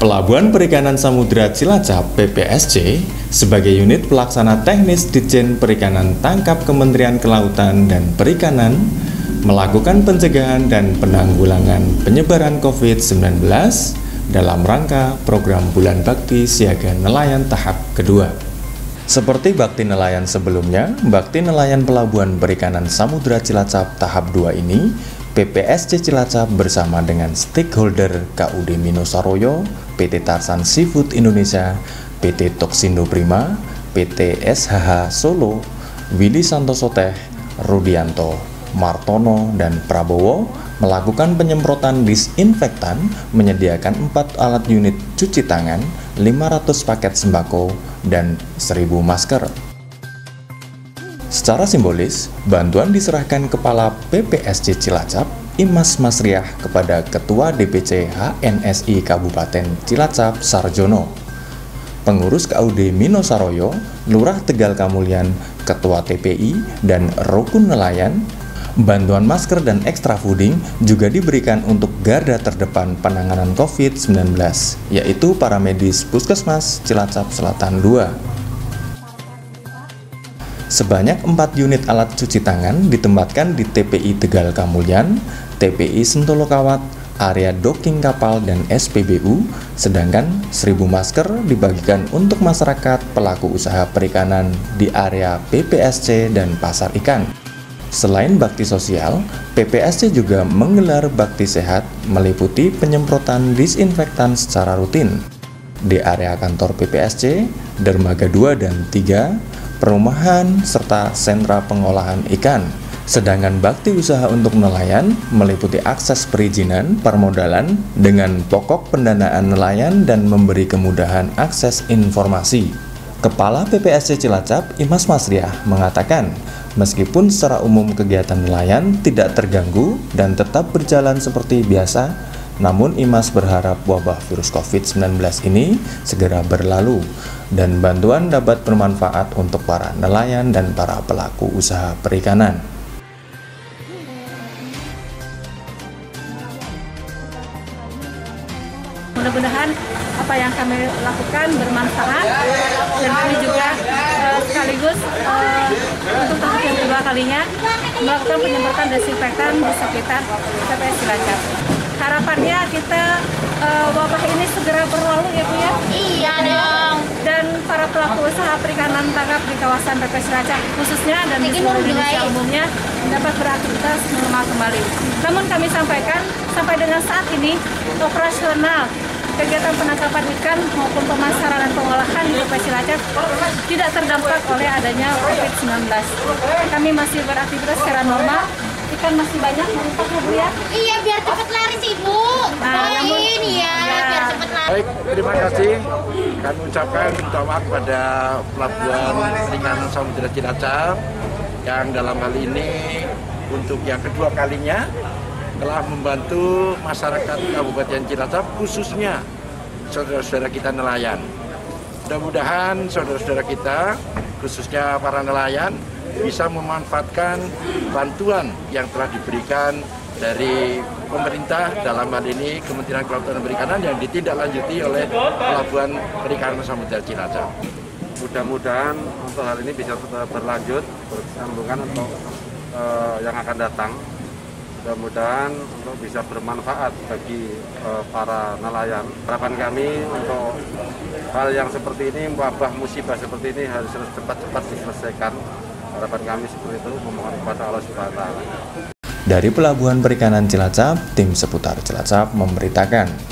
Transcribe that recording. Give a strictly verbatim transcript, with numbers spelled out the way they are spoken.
Pelabuhan Perikanan Samudra Cilacap P P S C sebagai unit pelaksana teknis Ditjen Perikanan Tangkap Kementerian Kelautan dan Perikanan melakukan pencegahan dan penanggulangan penyebaran COVID sembilan belas dalam rangka program Bulan Bakti Siaga Nelayan tahap kedua. Seperti Bakti Nelayan sebelumnya, Bakti Nelayan Pelabuhan Perikanan Samudra Cilacap tahap dua ini, P P S C Cilacap bersama dengan stakeholder K U D Minosaroyo, P T Tarsan Seafood Indonesia, P T Toxindo Prima, P T S H H Solo, Willy Santoso Teh, Rudianto, Martono, dan Prabowo melakukan penyemprotan disinfektan, menyediakan empat alat unit cuci tangan, lima ratus paket sembako, dan seribu masker. Secara simbolis, bantuan diserahkan Kepala P P S C Cilacap, Imas Masriah, kepada Ketua D P C H N S I Kabupaten Cilacap, Sarjono, pengurus K U D Minosaroyo, Lurah Tegal Kamulyan, Ketua T P I, dan Rukun Nelayan. Bantuan masker dan ekstra fooding juga diberikan untuk garda terdepan penanganan COVID sembilan belas, yaitu para medis Puskesmas Cilacap Selatan dua. Sebanyak empat unit alat cuci tangan ditempatkan di T P I Tegal Kamulyan, T P I Sentolo Kawat, area docking kapal, dan S P B U, sedangkan seribu masker dibagikan untuk masyarakat pelaku usaha perikanan di area P P S C dan pasar ikan. Selain bakti sosial, P P S C juga menggelar bakti sehat meliputi penyemprotan disinfektan secara rutin di area kantor P P S C, dermaga dua dan tiga, perumahan, serta sentra pengolahan ikan. Sedangkan bakti usaha untuk nelayan meliputi akses perizinan permodalan dengan pokok pendanaan nelayan dan memberi kemudahan akses informasi. Kepala P P S C Cilacap, Imas Masriah, mengatakan meskipun secara umum kegiatan nelayan tidak terganggu dan tetap berjalan seperti biasa, namun Imas berharap wabah virus COVID sembilan belas ini segera berlalu dan bantuan dapat bermanfaat untuk para nelayan dan para pelaku usaha perikanan. Mudah-mudahan apa yang kami lakukan bermanfaat dan kami juga uh, sekaligus uh, untuk tahap yang kedua kalinya melakukan penyemprotan desinfektan di sekitar P P S Cilacap. Harapannya kita uh, wabah ini segera berlalu ya Bu ya? Iya dong. Dan para pelaku usaha perikanan tangkap di kawasan P P S Cilacap khususnya dan di seluruh Indonesia umumnya dapat beraktivitas normal kembali. Namun kami sampaikan sampai dengan saat ini operasional kegiatan penangkapan ikan maupun pemasaran dan pengolahan di P P S Cilacap tidak terdampak oleh adanya COVID sembilan belas. Kami masih beraktivitas secara normal, ikan masih banyak merumput ya Bu ya? Iya, biar cepat lari sih Bu. Nah, namun, ini ya, ya, biar cepat lari. Baik, terima kasih. Kami ucapkan minta maaf kepada Pelabuhan Perikanan Samudra Cilacap yang dalam hal ini untuk yang kedua kalinya telah membantu masyarakat Kabupaten Cilacap, khususnya saudara-saudara kita nelayan. Mudah-mudahan saudara-saudara kita, khususnya para nelayan, bisa memanfaatkan bantuan yang telah diberikan dari pemerintah, dalam hal ini Kementerian Kelautan dan Perikanan, yang ditindaklanjuti oleh Pelabuhan Perikanan Samudra Cilacap. Mudah-mudahan untuk hal ini bisa berlanjut, bersambungan untuk uh, yang akan datang. Mudah-mudahan untuk bisa bermanfaat bagi uh, para nelayan. Harapan kami untuk hal yang seperti ini, wabah musibah seperti ini harus cepat-cepat diselesaikan. Harapan kami seperti itu, memohon kepada Allah Subhanahu wa taala. Dari Pelabuhan Perikanan Cilacap, tim seputar Cilacap memberitakan.